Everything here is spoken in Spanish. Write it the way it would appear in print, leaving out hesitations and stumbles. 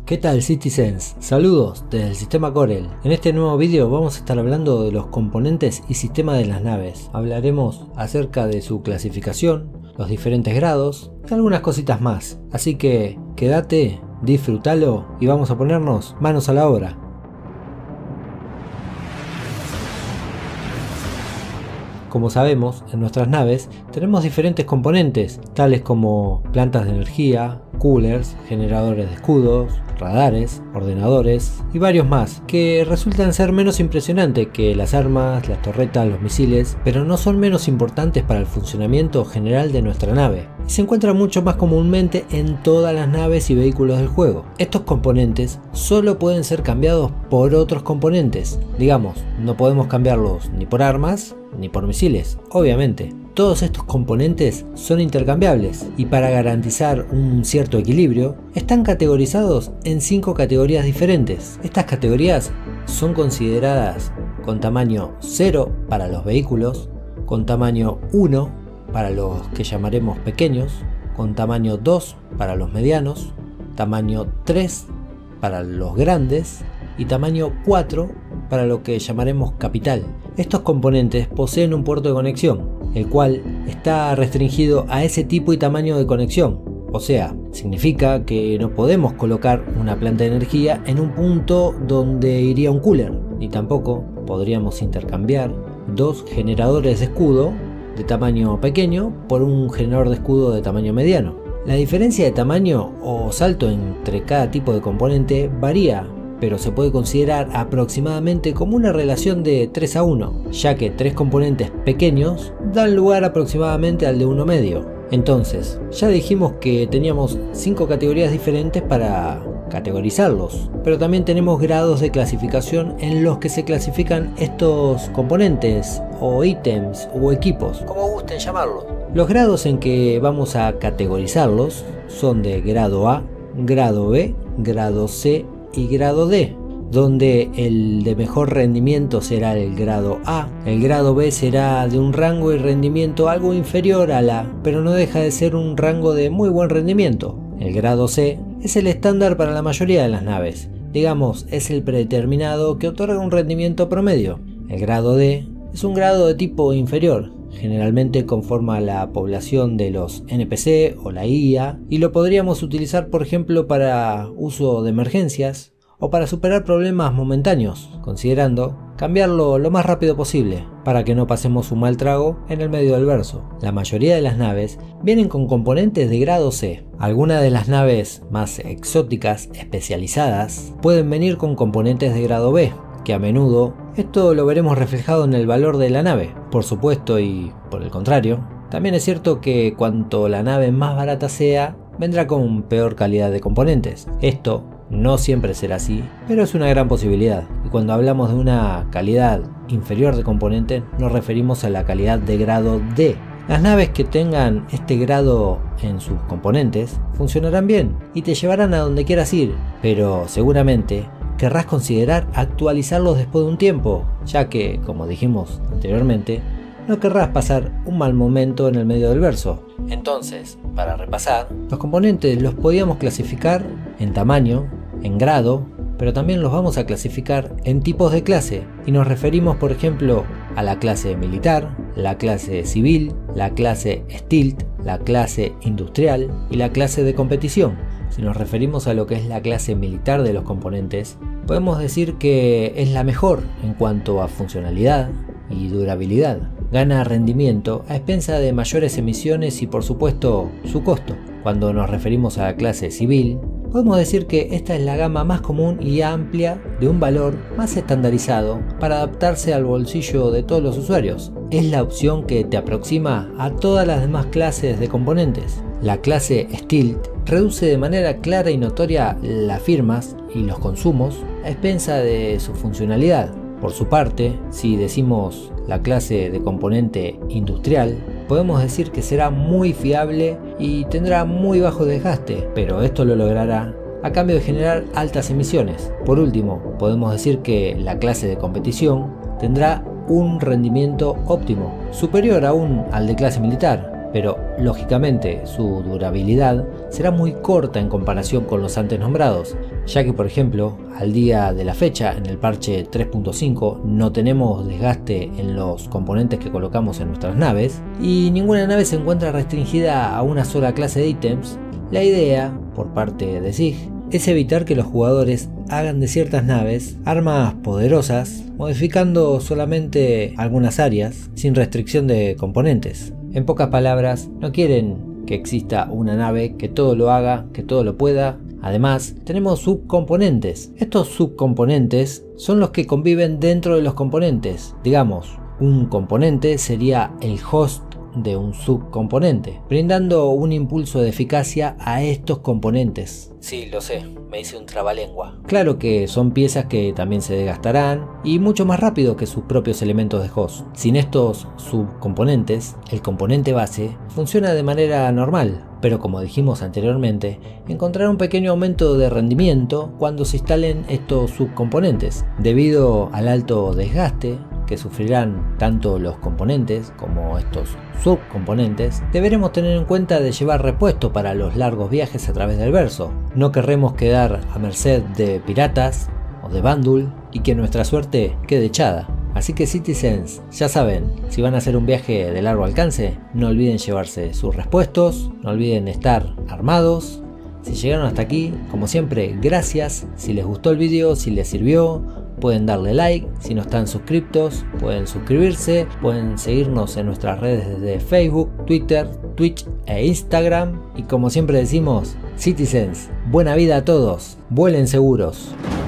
¿Qué tal, Citizens? Saludos desde el sistema Corel. En este nuevo vídeo vamos a estar hablando de los componentes y sistema de las naves. Hablaremos acerca de su clasificación, los diferentes grados y algunas cositas más. Así que quédate, disfrútalo y vamos a ponernos manos a la obra. Como sabemos, en nuestras naves tenemos diferentes componentes, tales como plantas de energía, coolers, generadores de escudos, radares, ordenadores y varios más, que resultan ser menos impresionantes que las armas, las torretas, los misiles, pero no son menos importantes para el funcionamiento general de nuestra nave, y se encuentran mucho más comúnmente en todas las naves y vehículos del juego. Estos componentes solo pueden ser cambiados por otros componentes, digamos, no podemos cambiarlos ni por armas, ni por misiles, obviamente. Todos estos componentes son intercambiables y para garantizar un cierto equilibrio están categorizados en 5 categorías diferentes. Estas categorías son consideradas con tamaño 0 para los vehículos, con tamaño 1 para los que llamaremos pequeños, con tamaño 2 para los medianos, tamaño 3 para los grandes y tamaño 4 para lo que llamaremos capital. Estos componentes poseen un puerto de conexión, el cual está restringido a ese tipo y tamaño de conexión. O sea, significa que no podemos colocar una planta de energía en un punto donde iría un cooler, ni tampoco podríamos intercambiar 2 generadores de escudo de tamaño pequeño por un generador de escudo de tamaño mediano. La diferencia de tamaño o salto entre cada tipo de componente varía, pero se puede considerar aproximadamente como una relación de 3 a 1, ya que 3 componentes pequeños dan lugar aproximadamente al de uno medio. Entonces, ya dijimos que teníamos 5 categorías diferentes para categorizarlos, pero también tenemos grados de clasificación en los que se clasifican estos componentes o ítems o equipos, como gusten llamarlos. Los grados en que vamos a categorizarlos son de grado A, grado B, grado C y grado D, donde el de mejor rendimiento será el grado A, el grado B será de un rango y rendimiento algo inferior al A, pero no deja de ser un rango de muy buen rendimiento. El grado C es el estándar para la mayoría de las naves, digamos es el predeterminado que otorga un rendimiento promedio. El grado D es un grado de tipo inferior, generalmente conforma la población de los NPC o la IA, y lo podríamos utilizar por ejemplo para uso de emergencias o para superar problemas momentáneos, considerando cambiarlo lo más rápido posible para que no pasemos un mal trago en el medio del verso. La mayoría de las naves vienen con componentes de grado C. Algunas de las naves más exóticas especializadas pueden venir con componentes de grado B, que a menudo esto lo veremos reflejado en el valor de la nave, por supuesto, y por el contrario, también es cierto que cuanto la nave más barata sea, vendrá con peor calidad de componentes. Esto no siempre será así, pero es una gran posibilidad, y cuando hablamos de una calidad inferior de componentes nos referimos a la calidad de grado D. Las naves que tengan este grado en sus componentes funcionarán bien y te llevarán a donde quieras ir, pero seguramente querrás considerar actualizarlos después de un tiempo, ya que, como dijimos anteriormente, no querrás pasar un mal momento en el medio del verso. Entonces, para repasar, los componentes los podíamos clasificar en tamaño, en grado, pero también los vamos a clasificar en tipos de clase, y nos referimos por ejemplo a la clase militar, la clase civil, la clase stealth, la clase industrial y la clase de competición. Si nos referimos a lo que es la clase militar de los componentes, podemos decir que es la mejor en cuanto a funcionalidad y durabilidad. Gana rendimiento a expensa de mayores emisiones y por supuesto su costo. Cuando nos referimos a la clase civil, podemos decir que esta es la gama más común y amplia de un valor más estandarizado para adaptarse al bolsillo de todos los usuarios. Es la opción que te aproxima a todas las demás clases de componentes. La clase Stealth reduce de manera clara y notoria las firmas y los consumos a expensa de su funcionalidad. Por su parte, si decimos la clase de componente industrial, podemos decir que será muy fiable y tendrá muy bajo desgaste, pero esto lo logrará a cambio de generar altas emisiones. Por último, podemos decir que la clase de competición tendrá un rendimiento óptimo, superior aún al de clase militar, pero lógicamente su durabilidad será muy corta en comparación con los antes nombrados, ya que por ejemplo al día de la fecha en el parche 3.5 no tenemos desgaste en los componentes que colocamos en nuestras naves y ninguna nave se encuentra restringida a una sola clase de ítems. La idea, por parte de SIG, es evitar que los jugadores hagan de ciertas naves armas poderosas, modificando solamente algunas áreas sin restricción de componentes. En pocas palabras, no quieren que exista una nave que todo lo haga, que todo lo pueda. Además, tenemos subcomponentes. Estos subcomponentes son los que conviven dentro de los componentes. Digamos, un componente sería el host de un subcomponente, brindando un impulso de eficacia a estos componentes. Sí, lo sé, me hice un trabalengua. Claro que son piezas que también se desgastarán y mucho más rápido que sus propios elementos de host. Sin estos subcomponentes, el componente base funciona de manera normal, pero como dijimos anteriormente, encontrará un pequeño aumento de rendimiento cuando se instalen estos subcomponentes, debido al alto desgaste que sufrirán tanto los componentes como estos subcomponentes. Deberemos tener en cuenta de llevar repuesto para los largos viajes a través del verso. No querremos quedar a merced de piratas o de Bandul y que nuestra suerte quede echada. Así que Citizens, ya saben, si van a hacer un viaje de largo alcance, no olviden llevarse sus repuestos, no olviden estar armados. Si llegaron hasta aquí, como siempre, gracias. Si les gustó el video, si les sirvió, pueden darle like. Si no están suscriptos, pueden suscribirse. Pueden seguirnos en nuestras redes de Facebook, Twitter, Twitch e Instagram. Y como siempre decimos, Citizens, buena vida a todos, vuelen seguros.